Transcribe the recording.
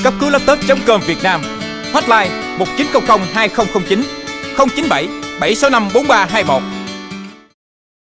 cấp cứu laptop.com Việt Nam. Hotline 1900 2009 097 765 4321.